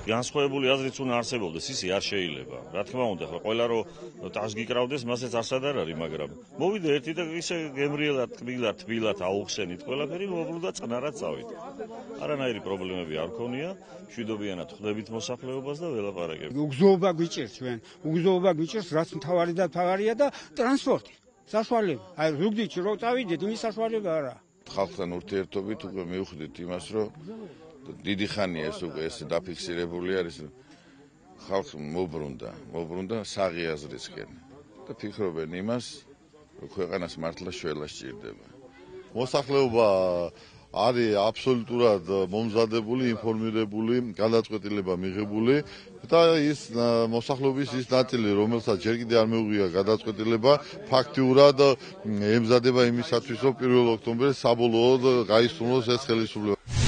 განსხვავებული აზრიც უნდა არსებობდეს, ისი არ შეიძლება. Რა თქმა უნდა, ხო ყველა რო ტას გიკრავდეს, მასეც არსად არ არის, მაგრამ მოვიდე ერთი და ისე გემრიელად, თბილად აუხსენით ყველაფერი, მოვლდა წყნარად წავით. არანაირი პრობლემები არ ქონია, მშვიდობიანად ხვდებით მოსახლეობას და ველაპარაკებთ. უგზოობა გვიჭირს ჩვენ, უგზოობა გვიჭირს, რაც მთავარია და ტრანსპორტი, საშუალება. აი ზუგდიდში რო წავიდეთ, იმის საშუალება არა. ხალხთან ურთიერთობით უკვე მივხვდით იმას, რომ დიდი ხანია ეს უკვე ეს დაფიქსირებული არის, ხალხი მობრუნდა საღი აზრისკენ და ფიქრობენ იმას, რომ ქვეყანას მართლა შველა სჭირდება. მოსახლეობა არის აბსოლუტურად მომზადებული, ინფორმირებული, გადაწყვეტილება მიღებული და ის მოსახლეობის ის ნაწილი, რომელსაც ჯერ კიდევ არ მეუღია გადაწყვეტილება, ფაქტიურად ემზადება იმისათვის, რომ 1 ოქტომბერს საბოლოოდ გაისრულოს ეს ხელისუფლება.